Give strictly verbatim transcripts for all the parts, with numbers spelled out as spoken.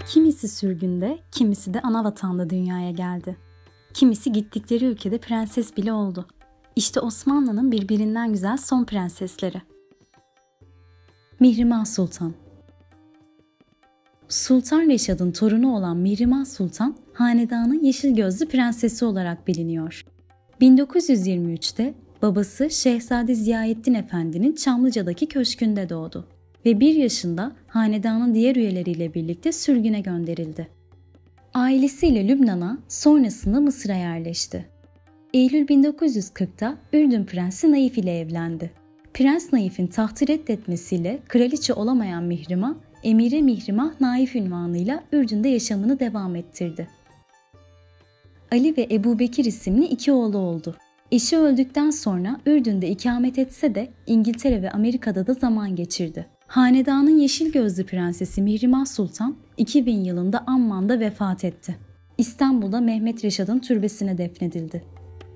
Kimisi sürgünde, kimisi de ana vatanda dünyaya geldi. Kimisi gittikleri ülkede prenses bile oldu. İşte Osmanlı'nın birbirinden güzel son prensesleri. Mihrimah Sultan. Sultan Reşad'ın torunu olan Mihrimah Sultan, hanedanın yeşil gözlü prensesi olarak biliniyor. bin dokuz yüz yirmi üçte babası Şehzade Ziyaettin Efendi'nin Çamlıca'daki köşkünde doğdu ve bir yaşında hanedanın diğer üyeleriyle birlikte sürgüne gönderildi. Ailesiyle Lübnan'a, sonrasında Mısır'a yerleşti. Eylül bin dokuz yüz kırkta Ürdün Prensi Naif ile evlendi. Prens Naif'in tahtı reddetmesiyle kraliçe olamayan Mihrimah, Emire Mihrimah Naif unvanıyla Ürdün'de yaşamını devam ettirdi. Ali ve Ebu Bekir isimli iki oğlu oldu. Eşi öldükten sonra Ürdün'de ikamet etse de İngiltere ve Amerika'da da zaman geçirdi. Hanedanın yeşil gözlü prensesi Mihrimah Sultan iki bin yılında Amman'da vefat etti. İstanbul'da Mehmet Reşad'ın türbesine defnedildi.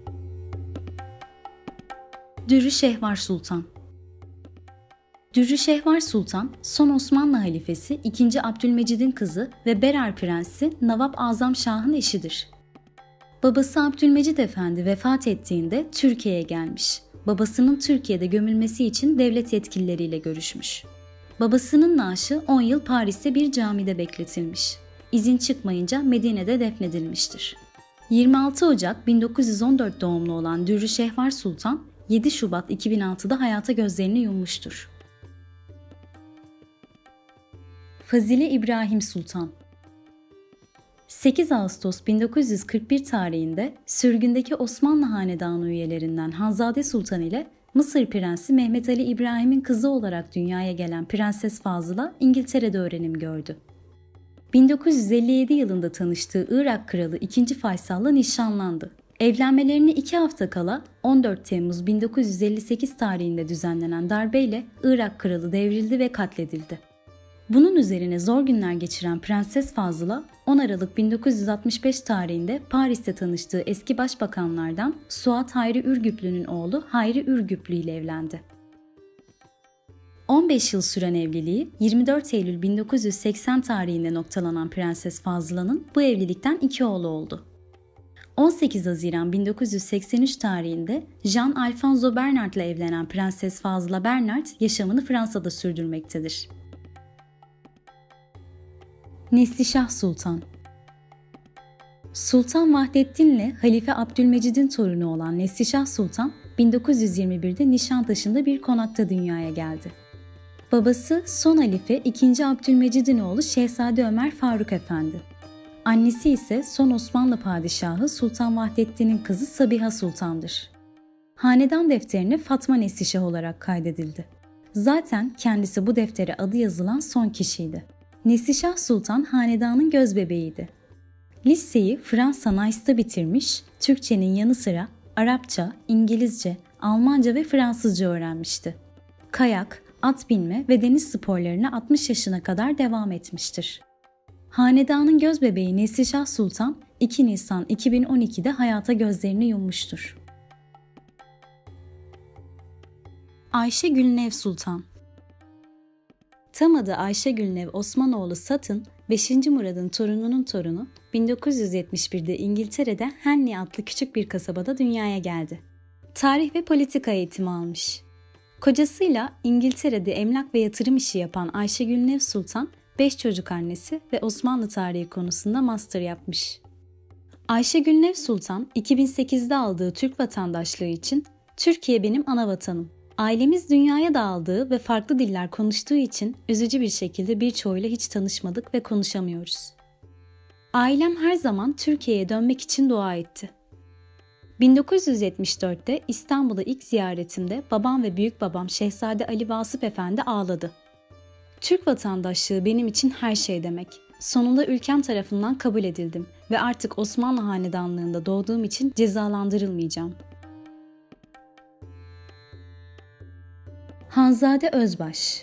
Dürrü Şehvar Sultan. Dürrü Şehvar Sultan, son Osmanlı halifesi ikinci. Abdülmecid'in kızı ve Berar Prensi Navap Azam Şah'ın eşidir. Babası Abdülmecid Efendi vefat ettiğinde Türkiye'ye gelmiş. Babasının Türkiye'de gömülmesi için devlet yetkilileriyle görüşmüş. Babasının naaşı on yıl Paris'te bir camide bekletilmiş. İzin çıkmayınca Medine'de defnedilmiştir. yirmi altı Ocak bin dokuz yüz on dört doğumlu olan Dürrü Şehvar Sultan, yedi Şubat iki bin altıda hayata gözlerini yummuştur. Fazile İbrahim Sultan. sekiz Ağustos bin dokuz yüz kırk bir tarihinde sürgündeki Osmanlı Hanedanı üyelerinden Hanzade Sultan ile Mısır Prensi Mehmet Ali İbrahim'in kızı olarak dünyaya gelen Prenses Fazıla İngiltere'de öğrenim gördü. bin dokuz yüz elli yedi yılında tanıştığı Irak Kralı ikinci. Faysal'la nişanlandı. Evlenmelerine iki hafta kala on dört Temmuz bin dokuz yüz elli sekiz tarihinde düzenlenen darbeyle Irak Kralı devrildi ve katledildi. Bunun üzerine zor günler geçiren Prenses Fazıla, on Aralık bin dokuz yüz altmış beş tarihinde Paris'te tanıştığı eski başbakanlardan Suat Hayri Ürgüplü'nün oğlu Hayri Ürgüplü ile evlendi. on beş yıl süren evliliği yirmi dört Eylül bin dokuz yüz seksen tarihinde noktalanan Prenses Fazıla'nın bu evlilikten iki oğlu oldu. on sekiz Haziran bin dokuz yüz seksen üç tarihinde Jean Alfonso Bernard ile evlenen Prenses Fazıla Bernard yaşamını Fransa'da sürdürmektedir. Neslişah Sultan. Sultan Vahdettin ile Halife Abdülmecid'in torunu olan Neslişah Sultan, bin dokuz yüz yirmi birde Nişantaşı'nda bir konakta dünyaya geldi. Babası son Halife ikinci. Abdülmecid'in oğlu Şehzade Ömer Faruk Efendi. Annesi ise son Osmanlı Padişahı Sultan Vahdettin'in kızı Sabiha Sultan'dır. Hanedan defterine Fatma Neslişah olarak kaydedildi. Zaten kendisi bu deftere adı yazılan son kişiydi. Neslişah Sultan hanedanın gözbebeğiydi. Liseyi Fransa Nice'da bitirmiş, Türkçenin yanı sıra Arapça, İngilizce, Almanca ve Fransızca öğrenmişti. Kayak, at binme ve deniz sporlarına altmış yaşına kadar devam etmiştir. Hanedanın gözbebeği Neslişah Sultan, iki Nisan iki bin on ikide hayata gözlerini yummuştur. Ayşe Gülnev Sultan. Tam adı Ayşe Gülnev Osmanoğlu Satın, beşinci. Murad'ın torununun torunu, bin dokuz yüz yetmiş birde İngiltere'de Henley adlı küçük bir kasabada dünyaya geldi. Tarih ve politika eğitimi almış. Kocasıyla İngiltere'de emlak ve yatırım işi yapan Ayşe Gülnev Sultan, beş çocuk annesi ve Osmanlı tarihi konusunda master yapmış. Ayşe Gülnev Sultan, iki bin sekizde aldığı Türk vatandaşlığı için "Türkiye benim ana vatanım. Ailemiz dünyaya dağıldığı ve farklı diller konuştuğu için üzücü bir şekilde birçoğuyla hiç tanışmadık ve konuşamıyoruz. Ailem her zaman Türkiye'ye dönmek için dua etti." bin dokuz yüz yetmiş dörtte İstanbul'a ilk ziyaretimde babam ve büyükbabam Şehzade Ali Vasıf Efendi ağladı. "Türk vatandaşlığı benim için her şey demek. Sonunda ülkem tarafından kabul edildim ve artık Osmanlı hanedanlığında doğduğum için cezalandırılmayacağım." Hanzade Özbaş.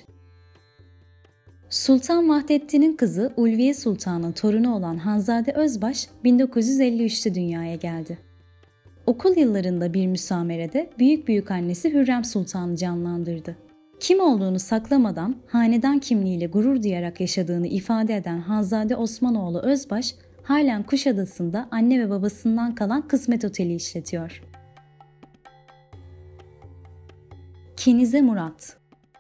Sultan Vahdettin'in kızı Ulviye Sultan'ın torunu olan Hanzade Özbaş, bin dokuz yüz elli üçte dünyaya geldi. Okul yıllarında bir müsamerede büyük büyükannesi Hürrem Sultan'ı canlandırdı. Kim olduğunu saklamadan hanedan kimliğiyle gurur duyarak yaşadığını ifade eden Hanzade Osmanoğlu Özbaş, halen Kuşadası'nda anne ve babasından kalan Kısmet Oteli işletiyor. Kenize Murat.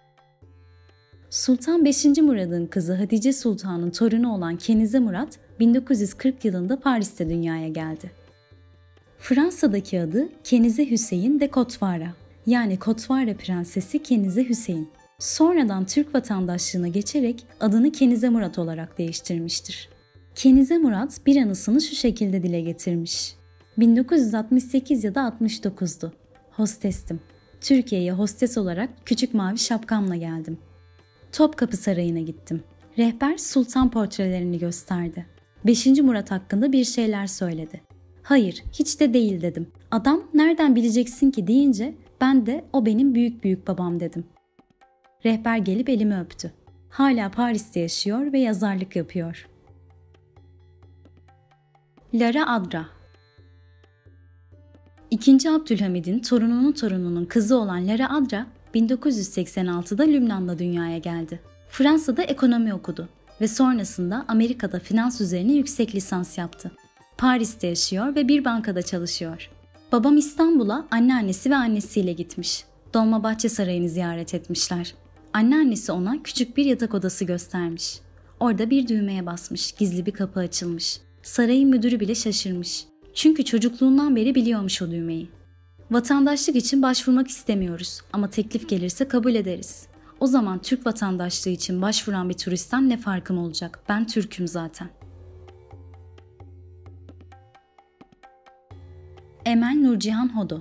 Sultan beşinci Murad'ın kızı Hatice Sultan'ın torunu olan Kenize Murat, bin dokuz yüz kırk yılında Paris'te dünyaya geldi. Fransa'daki adı Kenize Hüseyin de Cottevara, yani Cottevara Prensesi Kenize Hüseyin. Sonradan Türk vatandaşlığına geçerek adını Kenize Murat olarak değiştirmiştir. Kenize Murat bir anısını şu şekilde dile getirmiş. bin dokuz yüz altmış sekiz ya da altmış dokuzdu. Hostestim. Türkiye'ye hostes olarak küçük mavi şapkamla geldim. Topkapı Sarayı'na gittim. Rehber sultan portrelerini gösterdi. beşinci Murat hakkında bir şeyler söyledi. Hayır, hiç de değil dedim. Adam nereden bileceksin ki deyince ben de o benim büyük büyük babam dedim. Rehber gelip elimi öptü. Hala Paris'te yaşıyor ve yazarlık yapıyor. Lara Adra. İkinci Abdülhamid'in torununun torununun kızı olan Lara Adra, bin dokuz yüz seksen altıda Lübnan'da dünyaya geldi. Fransa'da ekonomi okudu ve sonrasında Amerika'da finans üzerine yüksek lisans yaptı. Paris'te yaşıyor ve bir bankada çalışıyor. Babam İstanbul'a anneannesi ve annesiyle gitmiş. Dolmabahçe Sarayı'nı ziyaret etmişler. Anneannesi ona küçük bir yatak odası göstermiş. Orada bir düğmeye basmış, gizli bir kapı açılmış. Sarayın müdürü bile şaşırmış. Çünkü çocukluğundan beri biliyormuş o düğmeyi. Vatandaşlık için başvurmak istemiyoruz ama teklif gelirse kabul ederiz. O zaman Türk vatandaşlığı için başvuran bir turistten ne farkım olacak? Ben Türk'üm zaten. Emel Nurcihan Hodo.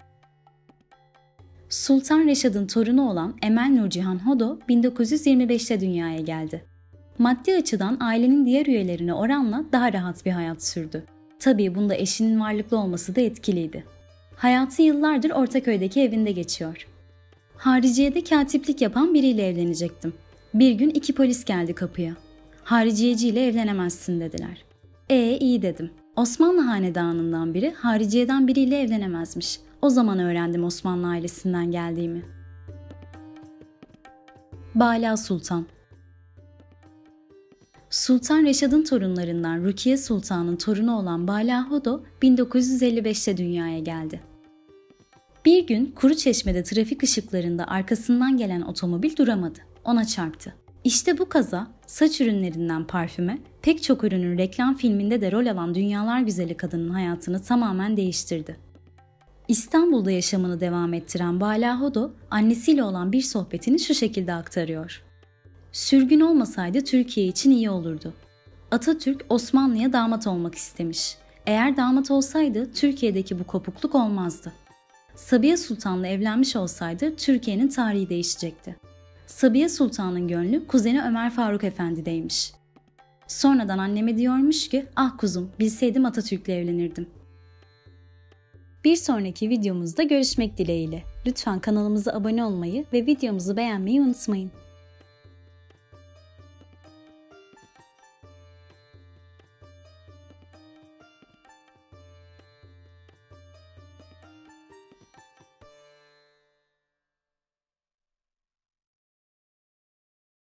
Sultan Reşad'ın torunu olan Emel Nurcihan Hodo bin dokuz yüz yirmi beşte dünyaya geldi. Maddi açıdan ailenin diğer üyelerine oranla daha rahat bir hayat sürdü. Tabii bunda eşinin varlıklı olması da etkiliydi. Hayatı yıllardır Ortaköy'deki evinde geçiyor. Hariciye'de katiplik yapan biriyle evlenecektim. Bir gün iki polis geldi kapıya. Hariciyeciyle evlenemezsin dediler. Ee iyi dedim. Osmanlı hanedanından biri hariciyeden biriyle evlenemezmiş. O zaman öğrendim Osmanlı ailesinden geldiğimi. Bala Sultan. Sultan Reşad'ın torunlarından Rukiye Sultan'ın torunu olan Bala Hodo bin dokuz yüz elli beşte dünyaya geldi. Bir gün Kuruçeşme'de trafik ışıklarında arkasından gelen otomobil duramadı. Ona çarptı. İşte bu kaza saç ürünlerinden parfüme, pek çok ürünün reklam filminde de rol alan dünyalar güzeli kadının hayatını tamamen değiştirdi. İstanbul'da yaşamını devam ettiren Bala Hodo, annesiyle olan bir sohbetini şu şekilde aktarıyor. Sürgün olmasaydı Türkiye için iyi olurdu. Atatürk Osmanlı'ya damat olmak istemiş. Eğer damat olsaydı Türkiye'deki bu kopukluk olmazdı. Sabiye Sultan'la evlenmiş olsaydı Türkiye'nin tarihi değişecekti. Sabiye Sultan'ın gönlü kuzeni Ömer Faruk Efendi'deymiş. Sonradan anneme diyormuş ki, ah kuzum bilseydim Atatürk'le evlenirdim. Bir sonraki videomuzda görüşmek dileğiyle. Lütfen kanalımıza abone olmayı ve videomuzu beğenmeyi unutmayın.